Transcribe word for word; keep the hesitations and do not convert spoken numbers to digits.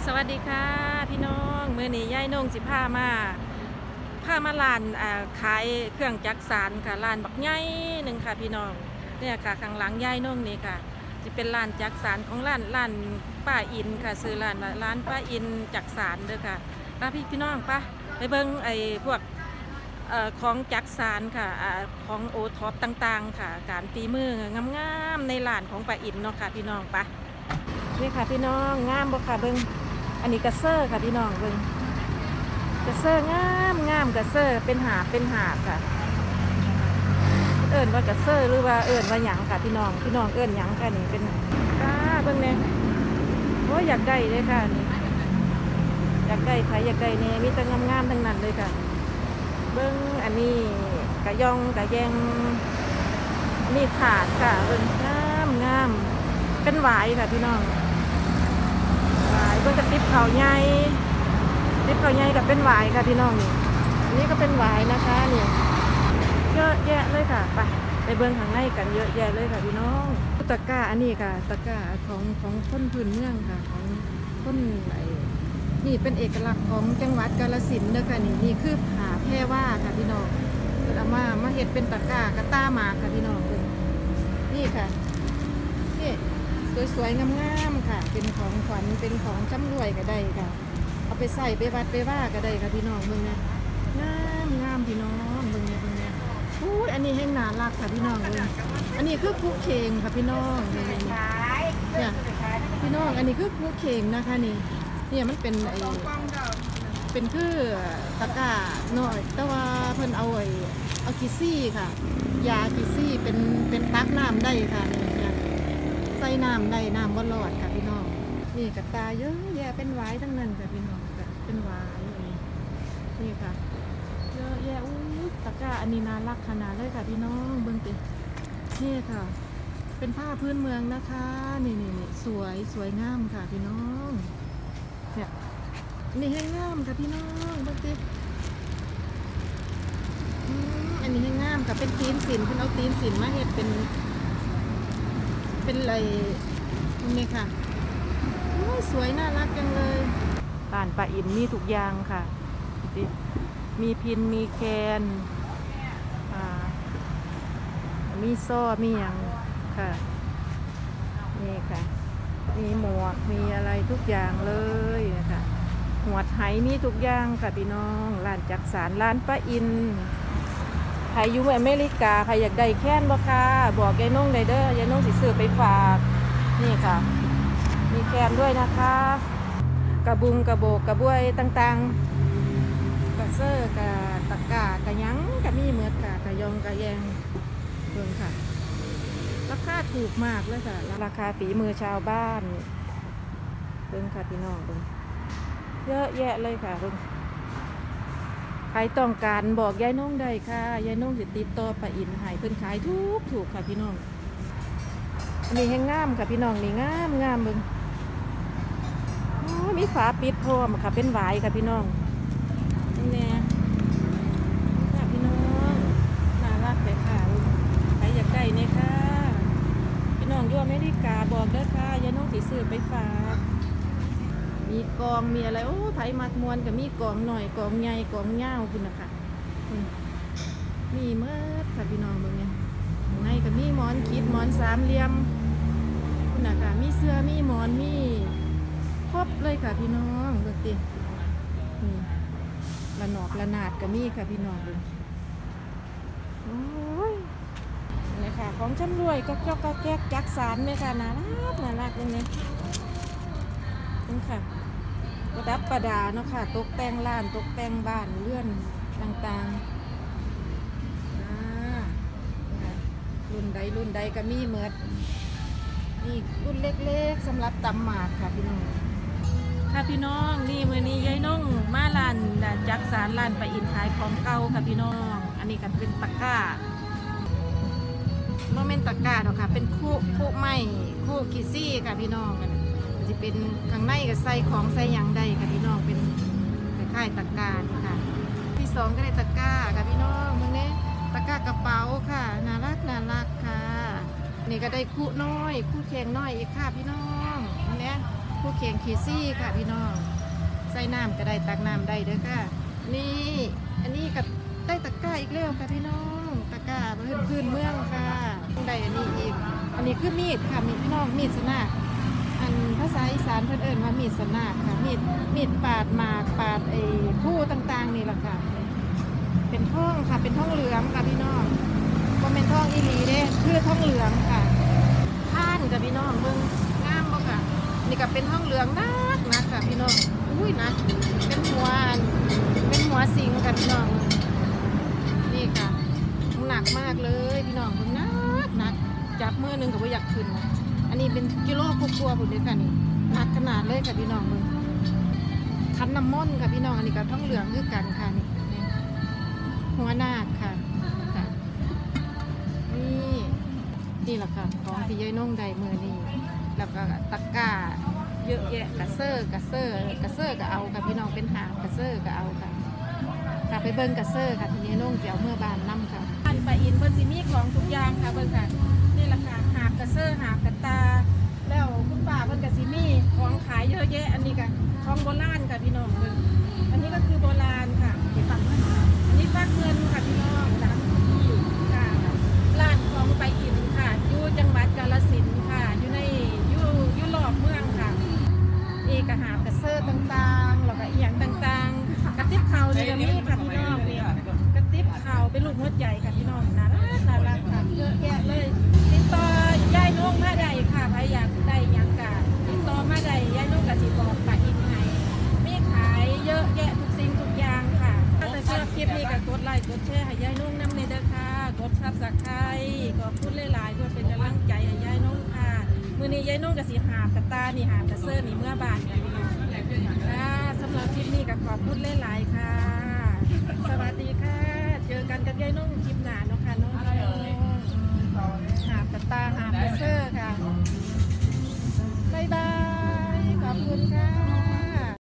สวัสดีค่ะพี่น้องมื้อนี้ยายนงสิพามาพามาร้านอ่าขายเครื่องจักสานค่ะร้านบักใหญ่หนึ่งค่ะพี่น้องเนี่ยค่ะข้างหลังยายนงนี่ค่ะจะเป็นร้านจักสานของร้านร้านป้าอินค่ะซื้อร้านร้านป้าอินจักสานเด้อค่ะป้าพี่พี่น้องป้าไปเบิ้งไอ้พวกเอ่อของจักสานค่ะอ่าของโอท็อปต่างๆค่ะการฝีมืองามๆในร้านของป้าอินเนาะค่ะพี่น้องป้านี่ค่ะพี่น้องงามบ่ค่ะเบิ้งอันนี้กระเซอร์ค่ะพี่น้องเบิ้งกระเซอร์งามงามกระเซอร์เป็นหาบเป็นหาบค่ะเอิญว่ากระเซอร์หรือว่าเอิญว่าหยังค่ะพี่น้องพี่น้องเอิญหยังค่ะนี่เป็นก้าเบิ้งเนี่ยโอ้อยากได้เลยค่ะนี่อยากได้ใครอยากได้เนี่ยมีแต่งามๆทั้งนั้นเลยค่ะเบิ้งอันนี้กระยองกระแยงนี่ถาดค่ะเบิ้งงามงามเป็นหวายค่ะพี่น้องหวายเบิ้งกระติบเขาใหญ่ติบเขาใหญ่กับเป็นหวายค่ะพี่น้องนี่อันนี้ก็เป็นหวายนะคะนี่เยอะแยะเลยค่ะไปไปเบิ้งข้างในกันเยอะแยะเลยค่ะพี่น้องตะกร้าอันนี้ค่ะตะกร้าของของคนพื้นเมืองค่ะของคนไหนนี่เป็นเอกลักษณ์ของจังหวัดกาฬสินธุ์เด้อค่ะนี่นี่คือผ้าแพรว่าค่ะพี่น้องเอามามาเฮ็ดเป็นตะกร้ากระต้าหมากค่ะพี่น้องนี่ค่ะนี่สวยๆงามๆค่ะเป็นของขวัญเป็นของจำรวยก็ได้ค่ะเอาไปใส่ไปวัดไปว่าก็ได้ค่ะพี่น้องเบิ่งนะงามงามพี่น้องเบิ่งเนี่ยเบิ่งเนี่ยอู้อันนี้ให้น่ารักค่ะพี่น้องเลยอันนี้คือคุกเข่งค่ะพี่น้องเนี่ยเนี่ยพี่น้องอันนี้คือคุกเข่งนะคะนี่เนี่ยมันเป็นไอเป็นคือตะกร้าหน่อยแต่ว่าเพิ่นเอาไอ้เอากิซี่ค่ะยากิซี่เป็นเป็นตักน้ำได้ค่ะเนี่ยใส่น้ำได้น้ำบ่รอดค่ะพี่น้องนี่กระตาเยอะแยะเป็นหวายทั้งนั้นค่ะพี่น้องเป็นหวายนี่ค่ะเยอะแยะอู้ตะกร้าอันนี้น่ารักขนาดเลยค่ะพี่น้องเบิ่งตินี่ค่ะเป็นผ้าพื้นเมืองนะคะนี่นี่สวยสวยงามค่ะพี่น้องเนี่ยนี่ให้งามค่ะพี่น้องเบิ่งติอันนี้ให้งามค่ะเป็นตีนสินเป็นเอาตีนสินมาเฮ็ดเป็นเป็นอะไรตรงนี้ค่ะสวยน่ารักจังเลยร้านป้าอินมีทุกอย่างค่ะมีพินมีแคนมีโซ่มีอย่างค่ะนี่ค่ะมีหมวกมีอะไรทุกอย่างเลยนะคะหัวไหมีทุกอย่างค่ะพี่น้องร้านจักสานร้านป้าอินใครอยู่อเมริกาใครอยากได้แค้นบ่ค่ะบอกยายน้องได้เด้อยายน้องสิซื้อไปฝากนี่ค่ะมีแคนด้วยนะคะกระบุงกระโบกกระบวยต่างๆกระเซอร์กระตะกร้ากระยั้งกระมีเมือดค่ะกระยองกระแยงเบิ่งค่ะราคาถูกมากเลยค่ะราคาฝีมือชาวบ้านเบิ่งค่ะพี่น้องเบิ่งเยอะแยะเลยค่ะเบิ่งใครต้องการบอกยายน้องได้ค่ะยายน้องจะติดต่อป้าอินให้เพิ่นขายทุกถูกค่ะพี่น้องนี่แห้งงามค่ะพี่น้องนี่งามงามเบิ่งมีฝาปิดพร้อมค่ะเป็นหวายค่ะพี่น้องนี่ค่ะพี่น้องน่ารักเลยค่ะใครอยากได้เนี่ยค่ะพี่น้องอยู่อเมริกาบอกได้ค่ะยายน้องสิซื้อไปฝากมีกองมีอะไรโอ้ไผ่มัดมวนกับมีกองหน่อยกองใหญ่กองเงาคุณนะคะมีเมื่อค่ะพี่น้องเบิ่งเนี่ยในกับมีหมอนคิดหมอนสามเหลี่ยมคุณนะคะมีเสื้อมีหมอนมีครบเลยค่ะพี่น้องเบิ่งติระนอกระนาดกับมีค่ะพี่น้องเบิ่งโอ้ยนี่ค่ะของฉันรวยก็จอกก็แก๊กจักสานเลยค่ะน่ารักน่ารักเลยเนี่ยนี่ค่ะประดับประดาเนาะค่ะตกแต่งร้านตกแต่งบ้านเลื่อนต่างๆรุ่นใดรุ่นใดก็มีเหมือนนี่รุ่นเล็กๆสำหรับตำหมากค่ะพี่น้องค่ะพี่น้องนี่มื้อนี้ยายน้องมาร้านจักสานร้านป้าอินขายของเก่าค่ะพี่น้องอันนี้ก็เป็นตะกร้าโมเมนต์ตะกร้าเนาะค่ะเป็นคู่คู่ไม้คู่กิซี่ค่ะพี่น้องจะเป็นข้างในก็ใส่ของใส่ยังได้ค่ะพี่น้องเป็นคล้ายๆตะกร้านี่ค่ะที่สองก็ได้ตะกร้าค่ะพี่น้องมื้อนี้ตะกร้ากระเป๋าค่ะน่ารักน่ารักค่ะนี่ก็ได้คู่น้อยคู่แข็งน้อยอีกค่ะพี่น้องอันนี้ คผู้เคียงขีซี่ค่ะพี่น้องใส่น้ำก็ได้ตักน้ำได้เด้อค่ะนี่อันนี้กับได้ตะกร้าอีกแล้วค่ะพี่น้องตะกร้าพื้นพื้นเมืองค่ะได้อันนี้อีกอันนี้คือมีดค่ะมีพี่น้องมีดสนากอันภาษาอีสานเพื่อนเอิญว่ามีดสนากค่ะมีดมีดปาดหมากปาดไอ้ผู้ต่างๆนี่แหละค่ะเป็นท่องค่ะเป็นท่องเหลืองค่ะพี่น้องก็เป็นท่องอีหลีเด้คือท่องเหลืองค่ะท่านกับพี่น้องเบิ่งงามบ่ค่ะนี่ก็เป็นท่องเหลืองนักนักค่ะพี่น้องอุ้ยนักเป็นหัวเป็นหัวสิงค่ะพี่น้องนี่ค่ะหนักมากเลยพี่น้องเบิ่งนักนักจับมือหนึ่งกับว่าอยากขึ้นอันนี้เป็นกิโลกลัวๆผมเลยค่ะนี่หนักขนาดเลยค่ะพี่น้องเบิ่งคันน้ำมนต์ค่ะพี่น้องอันนี้ก็ท่องเหลืองคือกันค่ะนี่หัวนาคค่ะค่ะนี่นี่แหละค่ะของที่ยายน้องได้มือนี่แล้วก็ตะกร้าเยอะแยะกระเซอร์กระเซอร์กระเซอร์ก็เอาค่ะพี่น้องเป็นหางกระเซอร์ก็เอาค่ะค่ะไปเบิ้งกระเซอร์ค่ะที่ยายน้องจะเอาเมื่อบานน้ำค่ะอันไปอินเบิ้งซีมีของทุกอย่างค่ะเบิ้งค่ะนี่แหละค่ะหากกระเซอร์หากกระตาแล้วคุณป้าเบิ้งกระซีมีของขายเยอะแยะอันนี้ค่ะของโบราณค่ะพี่น้องเบิ้งอันนี้ก็คือโบราณค่ะเก็บฝังอันนี้ฟักเงินค่ะพี่น้องร้านที่ค่ะร้านของไปอินค่ะอยู่จังหวัดกาฬสินธุ์ค่ะอยู่ในอยู่อยู่รอบเมืองค่ะเอกหาบกระเซอร์ต่างๆแล้วก็อีหยังต่างๆกระติบเข่านี่ก็มีค่ะพี่น้องนี่กระติบเข่าเป็นลูกหัวใจค่ะพี่น้องน่ารักน่ารักค่ะเยอะแยะเลยติดต่อยายนุ่งมาได้ค่ะใครอยากได้หยังกะติดต่อมาได้ยายนุ่งกะสิบอกไปอินให้มีขายเยอะแยะทุกสิ่งทุกอย่างค่ะถ้าจะชอบคลิปนี้ก็กดไลค์กดแชร์ให้ยายนุ่งนำในเด้อค่ะกดซับสไครต์ขอบคุณหลายๆเพื่อเป็นกำลังใจให้ยายนุ่งค่ะมื้อนี้ยายนุ่งกะสิหาบกระตานี่หาบกระเซอร์นี่เมื่อบานค่ะพี่น้องค่ะสำหรับคลิปนี้ก็ขอบคุณหลายๆค่ะสวัสดีค่ะเจอกันกับยายนุ่งคลิปหน้าเนาะค่ะ